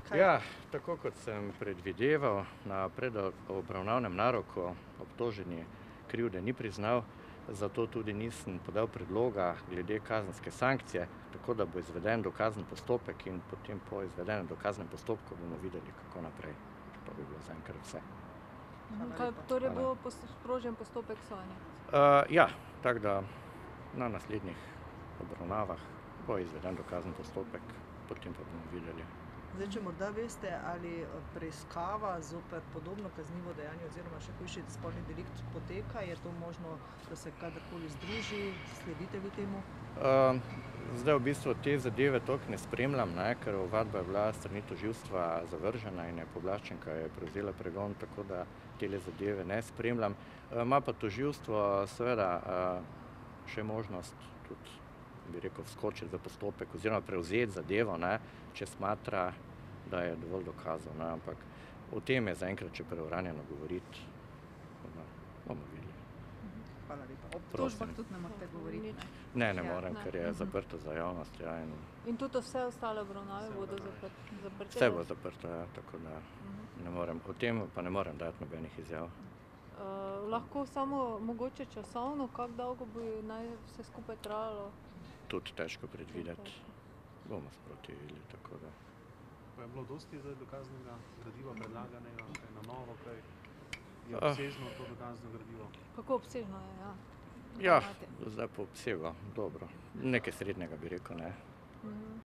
Ja, tako kot sem predvideval, na predobravnavnem naroku obtoženi krivde ni priznal, zato tudi nisem podal predloga glede kazenske sankcije, tako da bo izveden dokazni postopek in potem po izvedenem dokaznem postopku bomo videli, kako naprej. To bi bilo zaenkrat vse. Torej bo sprožen postopek sojenja? Ja, tako da na naslednjih obravnavah bo izveden dokazni postopek, potem pa bomo videli. Zdaj, če morda veste, ali preiskava zoper podobno kaznivo dejanje oziroma še hujši spolni delikt poteka, je to možno, da se kadarkoli združi, sledite vi temu? Zdaj v bistvu te zadeve toliko ne spremljam, ker ovadba je bila s strani tožilstva zavržena in je pooblaščenka je prevzela pregon, tako da tele zadeve ne spremljam. Ima pa tožilstvo seveda še možnost tudi, bi rekel, vskočiti za postopek oziroma prevzeti zadevo, če smatra, da je dovolj dokazov, ampak o tem je zaenkrat še preuranjeno govoriti. Bomo videli. Hvala lepa. O obtožbah tudi ne morete govoriti, ne? Ne morem, ker je zaprto za javnost, ja. In tudi vse ostale obravnave bodo zaprte? Vse bo zaprto, ja, tako da ne morem. O tem pa ne morem dati nobenih izjav. Lahko samo mogoče časovno, kako dolgo naj vse skupaj trajalo? Tudi težko predvideti. Bomo sproti videli, tako da. Pa je bilo dosti dokaznega gradiva predlaganega, kaj na novo, kaj je obsežno to dokazno gradivo? Kako obsežno je, ja? Ja, zdaj po obsegu, dobro. Nekaj srednjega bi rekel, ne.